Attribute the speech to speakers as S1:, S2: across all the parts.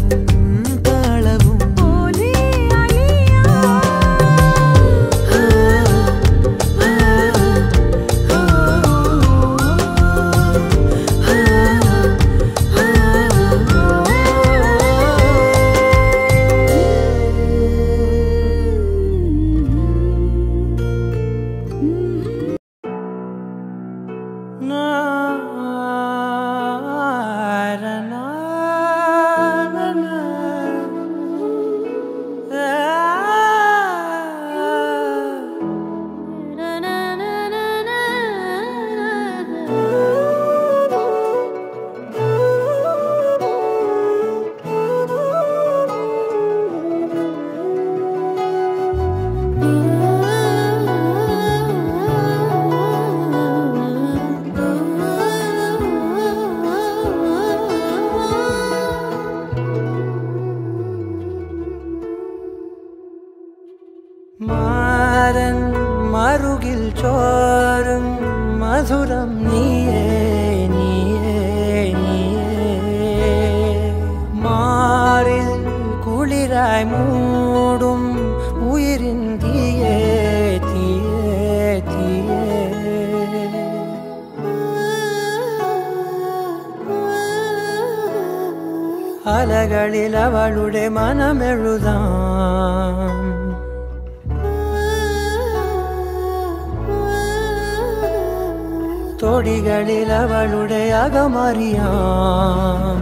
S1: മാരൻ മറുകിൽ ചോരും മധുരം നീയേ നീയേ നീയേ മാറിൽ കുളിരായി മൂടും ഉയിരിൻ തീയേ തീയേ തീയേ അലകളിൽ അവളുടെ മനമെഴുതാം തൊടികളിൽ അവളുടെ അകമറിയാം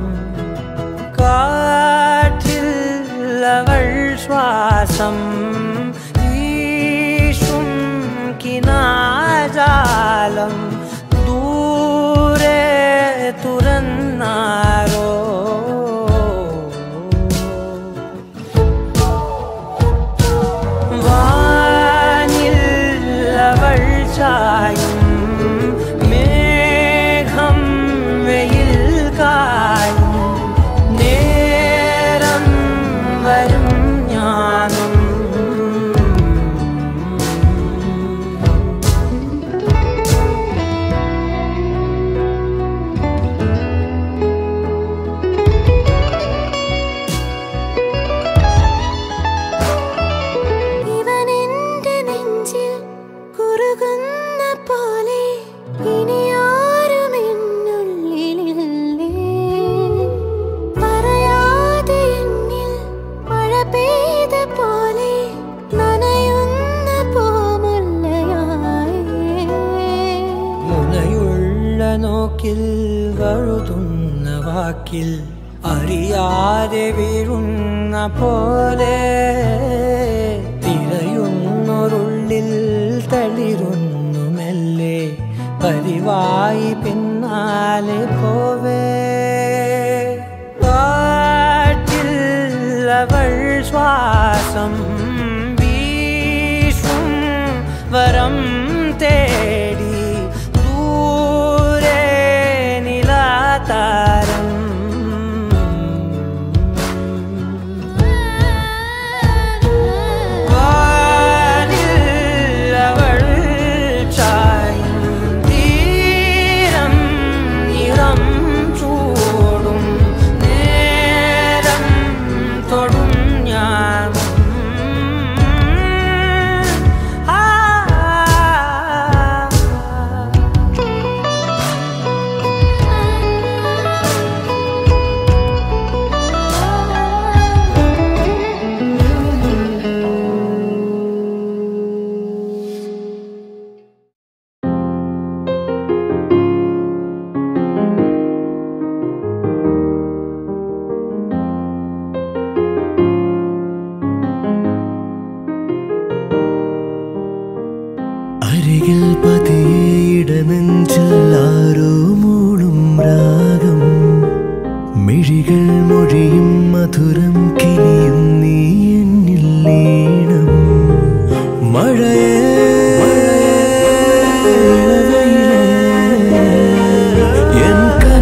S1: കാറ്റിൽ അവൾ ശ്വാസം വീശും കിനാജാലം ദൂരെ തുറന്നാരോ വാനിൽ അവൾ ചായും നേരം വരും ഞാനും
S2: ഇവനെന്റെ നെഞ്ചിൽ കുറുകുന്ന പോലെ ഇനിയാരും എന്നുള്ളിലില്ലേ പറയാതെ എന്നിൽ മഴ പെയ്ത പോലെ നനയുന്ന പൂമുല്ലയായി
S1: മുനയുള്ള നോക്കിൽ വഴുതുന്ന വാക്കിൽ അറിയാതെ വീഴുന്ന പോലെ തിരയുന്നൊരുള്ളിൽ തളിരുന്നു മെല്ലെ പതിവായി പിന്നാലെ പോവേ കാറ്റിൽ അവൾ ശ്വാസം വീശും വരം തേടി ദൂരെ നിലാതാരം വാനിൽ അവൾ ചായും തീരം നിറം ചൂടും നേരം തൊടും ഞാൻ
S3: അരികിൽ പതിയിടനെഞ്ചാരോ മൂളും രാഗം മിഴികൾ മൊഴിയും മധുരം കിനിയും നീ എന്നിൽ ലീനം മഴയേ എൻ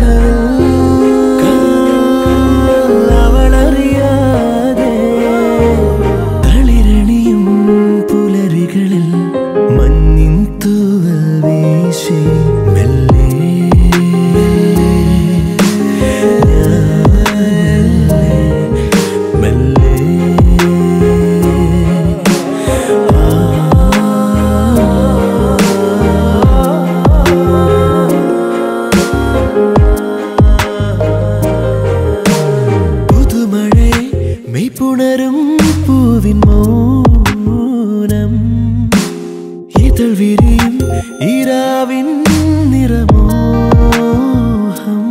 S3: കനവിൽ അവളറിയാതെ തളിരണിയും പുലരികളിൽ മഞ്ഞിൻ തൂവൽ വീശി മെല്ലെ മെയ്പുണരും പൂവിൻ മൗനം ഇതൾ വിരിയും ഈരാവിൻ നിറമോഹം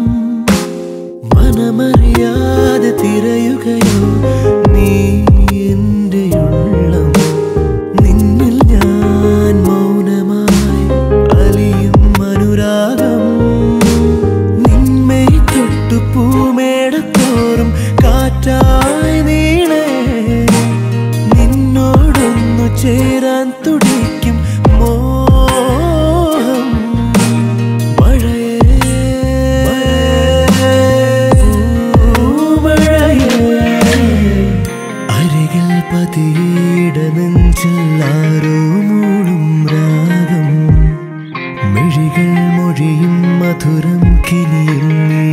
S3: മനമറിയാതെ തിരയുകയോ നീ എൻ്റെ ഉള്ളം നിന്നിൽ ഞാൻ മൗനമായി അലിയും അനുരാഗം നിന്മേ തൊട്ടു പൂമേടത്തോറും കാറ്റായി നീളേ നിന്നോടൊന്നു ചേരാൻ തുടിക്കും മോഹം അരികിൽ പതിയിട നെഞ്ചില്ലാരോ മൂളും രാഗം മിഴികൾ മൊഴിയും മധുരം കിനിയും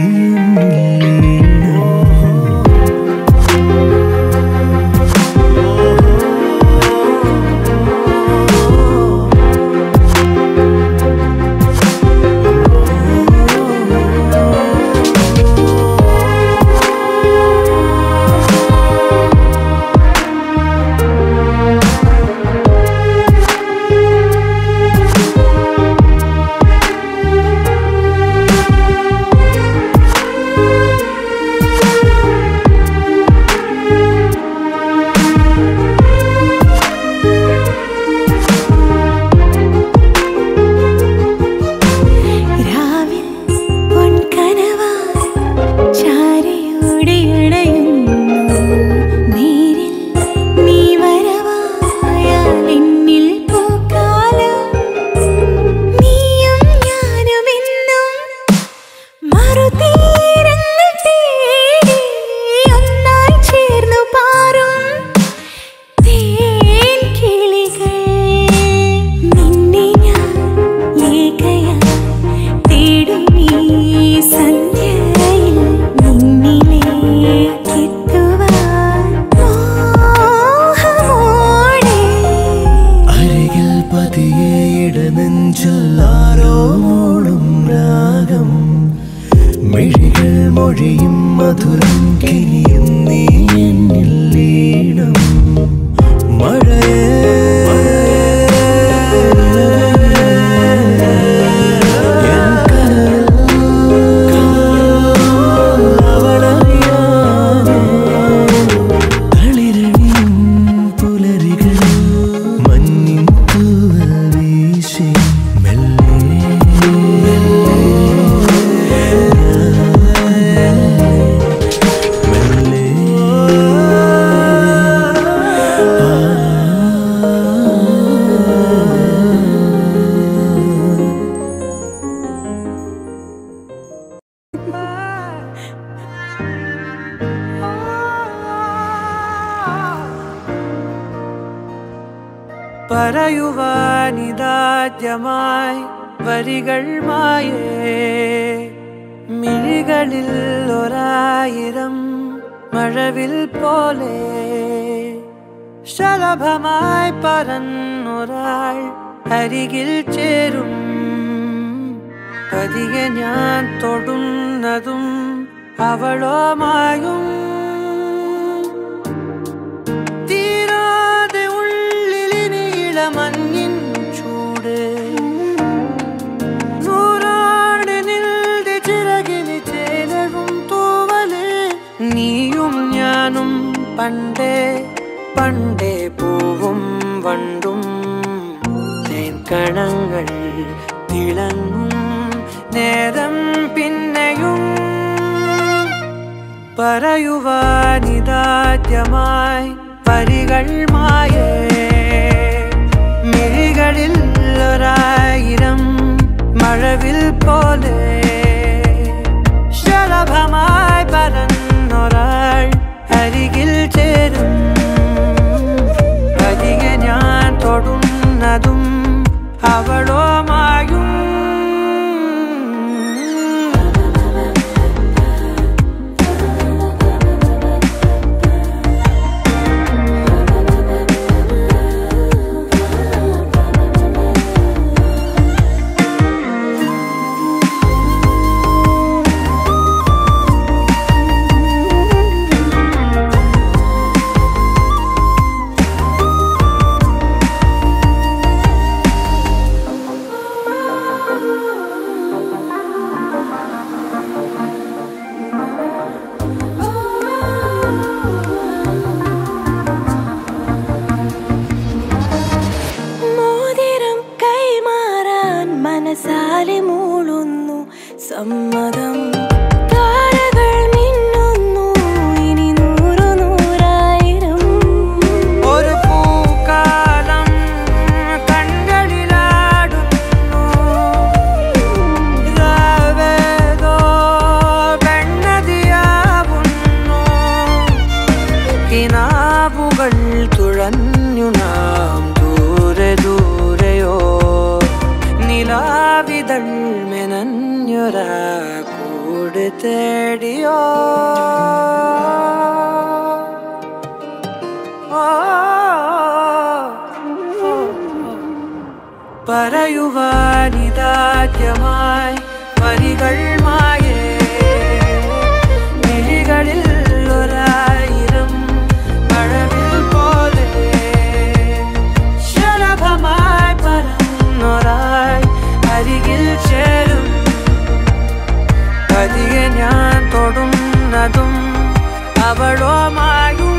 S3: നെഞ്ചില്ലാരോ മൂളും രാഗം മിഴികൾ മൊഴിയും മധുരം കിനിയും നീ എന്നിൽ ലീനം
S1: പറയുവാനിതാദ്യമായി വരികൾ മായേ മിഴികളിൽ ഒരായിരം മഴവിൽ പോലെ ശലഭമായി പറന്നൊരാൾ അരികിൽ ചേരും പതിയെ ഞാൻ തൊടുന്നതും അവളോമായും മഞ്ഞിൻ ചൂട് നൂറാടിനിൽ ചിറകിന് ചേലവും തൂവല് നീയും ഞാനും പണ്ടേ പണ്ടേ പൂവും വണ്ടും തേൻകണങ്ങൾ തിളങ്ങും നേരം പിന്നെയും പറയുവാനിതാദ്യമായി വരികൾ മായേ മിഴികളിൽ ഒരായിരം മഴവിൽ പോലെ ശലഭമായി പറന്നൊരാൾ അരികിൽ ചേരും പതിയെ ഞാൻ തൊടുന്നതും അവളോമായും കിനാവുകൾ തുഴഞ്ഞു നാം ദൂരെ ദൂരെയോ നിലാവിതൾ മെനഞ്ഞൊരാ കൂട് തേടിയോ പറയുവാനിതാദ്യമായി വരികൾ മായേ മിഴികളിൽ ഒരായിരം മഴവിൽ പോലെ ശലഭമായി പറന്നൊരായി അരികിൽ ചേരും പതിയെ ഞാൻ തൊടുന്നതും അവളോ മായും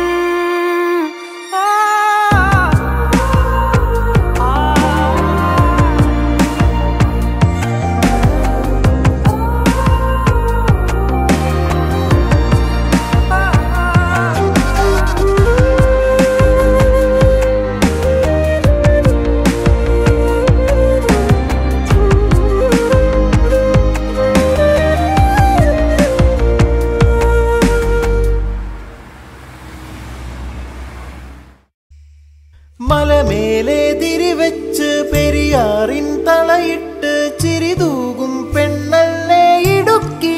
S3: മലമേലെ തിരിവെച്ച് പെരിയാറിൻ തളയിട്ട് ചിരിതൂകും പെണ്ണല്ലേ ഇടുക്കി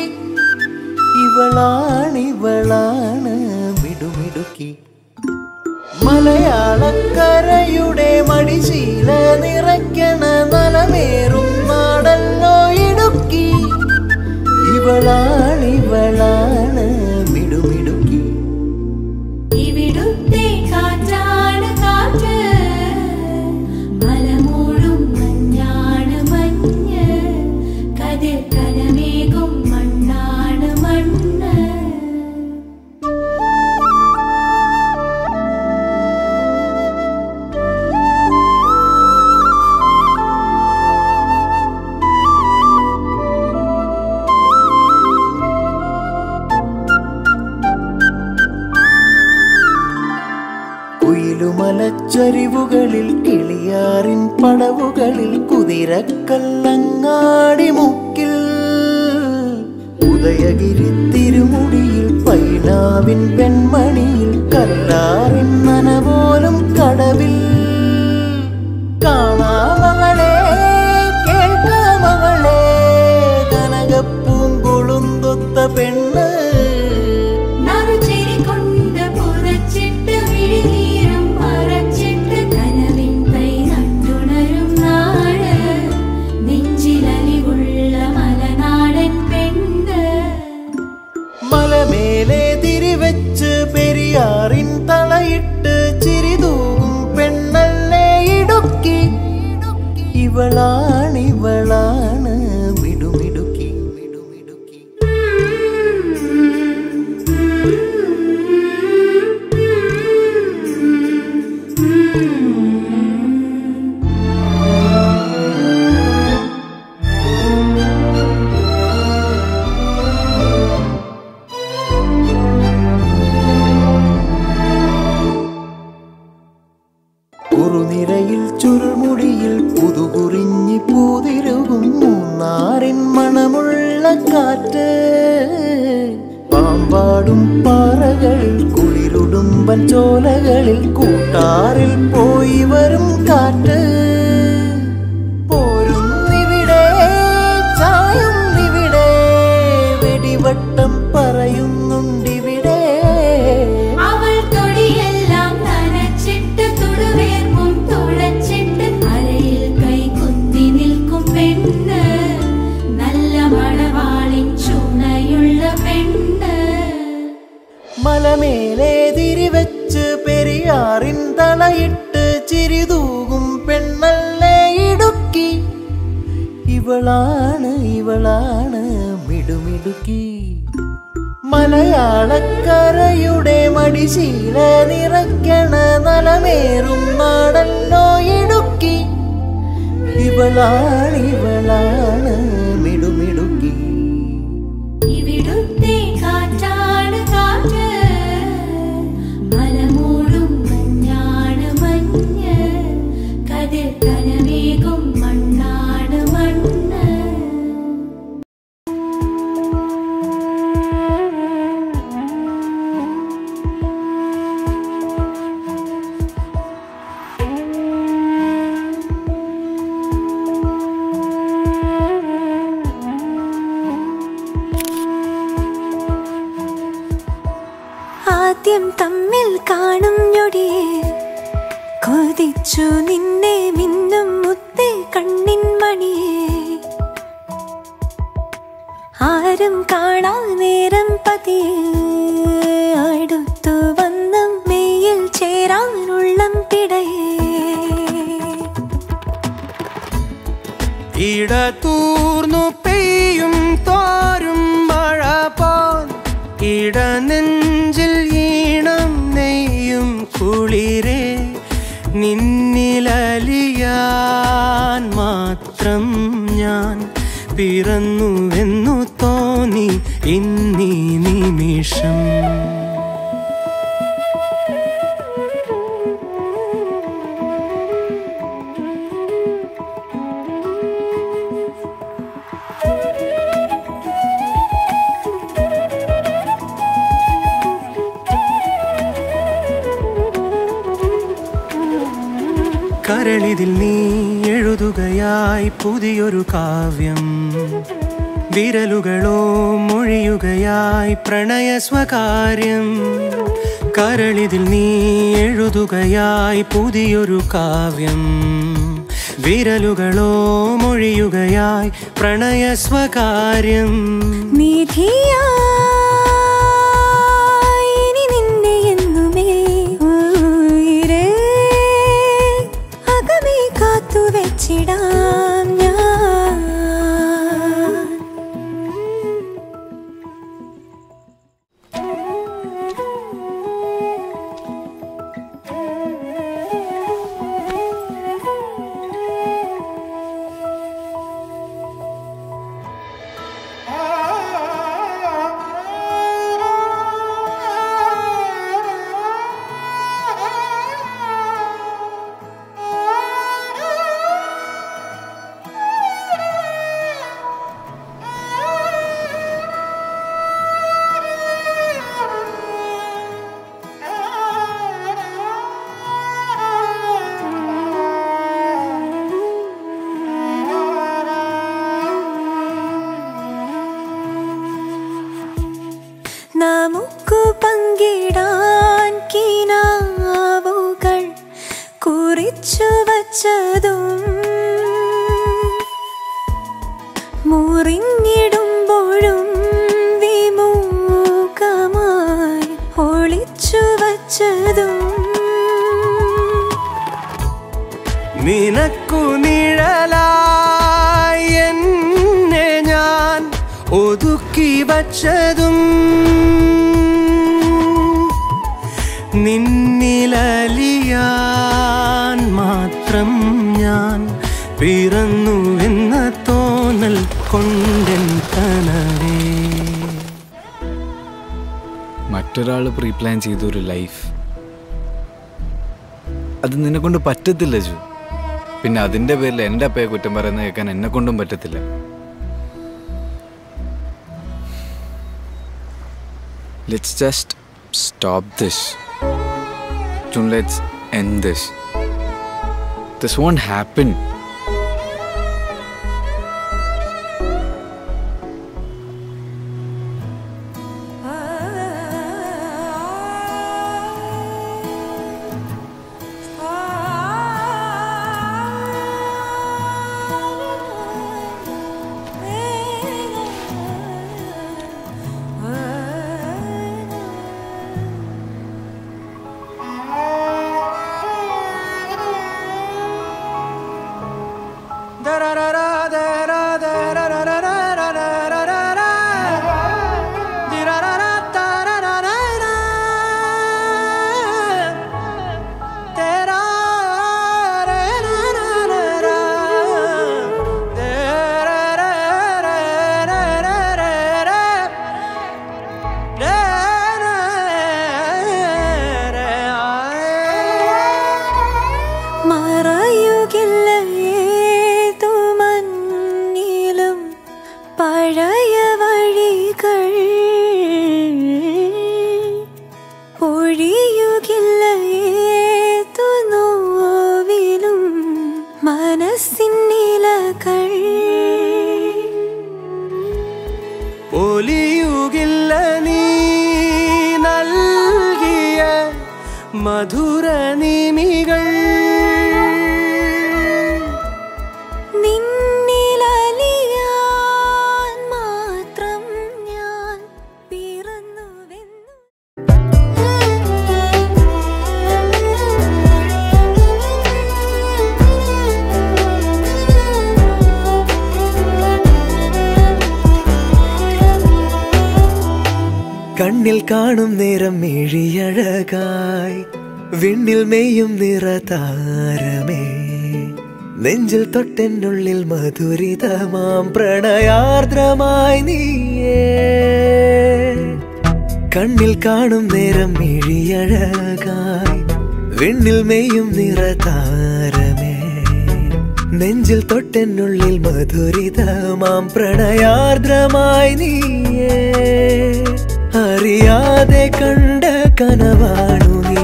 S3: ഇവളാണ് മിടുമിടുക്കി മലയാളക്കരയുടെ മടിശീല നിറയ്ക്കണ നലമേറും നാടല്ലോ ഇടുക്കി ഇവളാണ് മിടുമിടുക്കി
S2: ഇവിടുത്തെ കാറ്റാണ് കാറ്റ് മലമൂടും മഞ്ഞാണ് മഞ്ഞ് കതിർ കലമേകും മണ്ണാണ് മണ്ണ്
S3: കുയിലുമലച്ചരിവുകളിൽ കിളിയാറിൻ പടവുകളിൽ കുതിരക്കല്ലങ്ങാടി മുക്കിൽ ഉദയഗിരി തിരുമുടിയിൽ പൈനാവിൻ പെൺമണിയിൽ കല്ലാറിൻ നനപോലും കടവിൽ കാണാമവളെ കേൾക്കാമവളെ കനകപ്പൂങ്കൊളുന്തൊത്ത പെണ്ണ് മലമേലെ തിരിവെച്ച് പെരിയാറിൻ തളയിട്ട് ചിരിതൂകും പെണ്ണല്ലേ ഇടുക്കി ഇവളാണ് മിടുമിടുക്കി കുറുനിരയിൽ ചുരുൾമുടിയിൽ പുതുകുറിഞ്ഞി പൂതിരുകും മൂന്നാറിൻ മണമുള്ള കാറ്റ് പാമ്പാടും പാറകളിൽ കുളിരുടുമ്പൻ ചോലകളിൽ കൂട്ടാറിൽ പോയി വരും കാറ്റ് പോരുന്നിവിടെ ചായുന്നിവിടെ വെടിവട്ടം പറയുന്നുണ്ടിവിടെ മലമേലെ തിരിവെച്ച് പെരിയാറിൻ തളയിട്ട് ചിരിതൂകും പെണ്ണല്ലേ ഇടുക്കി ഇവളാണ് മിടുമിടുക്കി മലയാളക്കരയുടെ മടിശീല നിറയ്ക്കണ നലമേറും നാടല്ലോ ഇടുക്കി ഇവളാണ് മിടുമിടുക്കി
S2: ഇവിടുത്തെ കാറ്റാണ് കാറ്റ് മലമൂടും മഞ്ഞാണ് മഞ്ഞ് കതിർ കലമേകും മണ്ണാണ് മണ്ണ് തമ്മിൽ കാണും ഞൊടിയെ കൊതിച്ചു നിന്നെ മിന്നും മുത്തേ കണ്ണിൻ മണിയെ ആരും കാണാ നേരം പതിയെ അടുത്തു വന്ന് മെയ്യിൽ ചേരാനുള്ളം പിടയേ
S1: ഇടതൂർന്നു പെയ്യും തോരും മഴ പോൽ ഇടനെഞ്ചിൽ ഈണം നെയ്യും കുളിരേ നിന്നിലലിയാൻ മാത്രം ഞാൻ പിറന്നുവെന്നു തോന്നി ഇന്നീ നിമിഷം കരളിതിൽ നീ എഴുതുകയായി പുതിയൊരു കാവ്യം വിരലുകളോ മൊഴിയുകയായി പ്രണയ സ്വകാര്യം കരളിതിൽ നീ എഴുതുകയായി പുതിയൊരു കാവ്യം വിരലുകളോ മൊഴിയുകയായി പ്രണയ സ്വകാര്യം
S2: നിധിയാ വെച്ചിടാം ഞാൻ നമുക്കു പങ്കിടാൻ കിനാവുകൾ കുറിച്ചു വച്ചതും മുറിഞ്ഞിടുമ്പോഴും വിമുഖമായി ഒളിച്ചു വച്ചതും
S1: നിനക്കു നിഴലായി എന്നെ ഞാൻ ഒതുക്കി വച്ചതും നിന്നിലലിയാൻ മാത്രം ഞാൻ പിറന്നുവെന്ന തോന്നൽ കൊണ്ടെൻ കനവേ
S4: മറ്റൊരാൾ പ്രീ പ്ലാൻ ചെയ്തൊരു ലൈഫ് അത് നിന്നെ കൊണ്ട് പറ്റത്തില്ല ജു പിന്നെ അതിൻ്റെ പേരിൽ എൻ്റെ അപ്പയെ കുറ്റം പറയുന്നത് കേൾക്കാൻ എന്നെ കൊണ്ടും പറ്റത്തില്ല Let's just stop this. June, let's end this. This won't happen.
S1: ഒലിയുകില്ല നീ നൽകിയ മധുര നിമികൾ
S2: നിന്നിലലിയാൻ മാത്രം ഞാൻ പിറന്നുവെന്നു
S3: കണ്ണിൽ കാണും നേരം മിഴിയഴകായി വിണ്ണിൽ മെയ്യും നിറതാരമേ നെഞ്ചിൽ തൊട്ടെന്നുള്ളിൽ മധുരിതമാം പ്രണയാർദ്രമായി നീയേ കണ്ണിൽ കാണും നേരം മിഴിയഴകായി വിണ്ണിൽ മെയ്യും നിറതാരമേ നെഞ്ചിൽ തൊട്ടെന്നുള്ളിൽ മധുരിതമാം പ്രണയാർദ്രമായി നീയേ അറിയാതെ കണ്ട കനവാണു നീ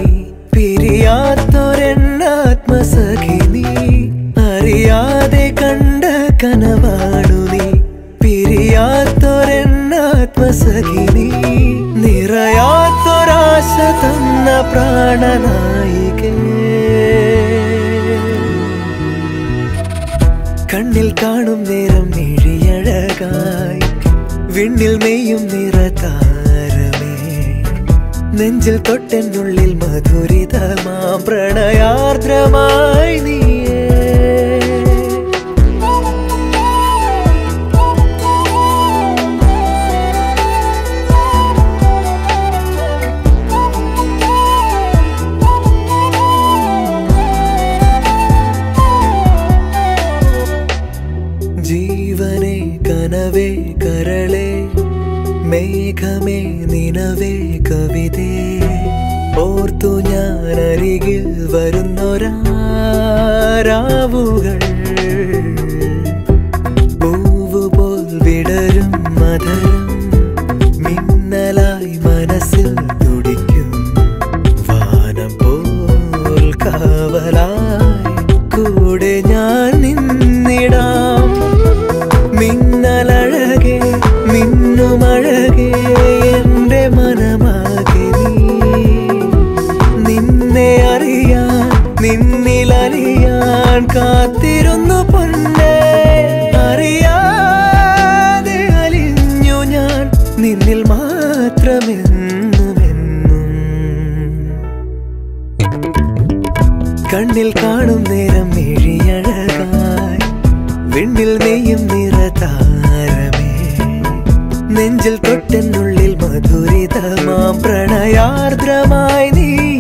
S3: പിരിയാത്തൊരെന്നാത്മസഖി നീ അറിയാതെ കണ്ട കനവാണു നീ പിരിയാത്തൊരെന്നാത്മസഖി നീ നിറയാത്തൊരാശ തന്ന പ്രാണനായികേ കണ്ണിൽ കാണും നേരം മിഴിയഴകായി വിണ്ണിൽ മെയ്യും നിറതാരമേ നെഞ്ചിൽ തൊട്ടെന്നുള്ളിൽ മധുരിതമാം പ്രണയാർദ്രമായി നീയേ ജീവനേ കനവേ കരളേ മേഘമേ നിനവേ കവിതേ ഓർത്തു ഞാൻ അരികിൽ വരുന്നൊരാവുകൾ പൂവുപോൽ വിടരും മധുരം മിന്നലായി മനസ്സിൽ തുടിക്കും വാനം പോൽ കാവലായി കൂടെ ഞാൻ നിന്നിടാം മിന്നലഴകെ മിന്നുമഴകെ എൻ്റെ മനമാകെ നിന്നെ അറിയാൻ നിന്നിലറിയാൻ കാത്തിരുന്നു പൊന്നേ അറിയാതെ അലിഞ്ഞു ഞാൻ നിന്നിൽ മാത്രമെന്നുമെന്നും കണ്ണിൽ കാണും നേരം മിഴിയഴകായി വിണ്ണിൽ നെയ്യും നിറതാരമേ നെഞ്ചിൽ തൊട്ടെന്നുള്ളിൽ മധുരിതമാം പ്രണയാർദ്രമായി നീ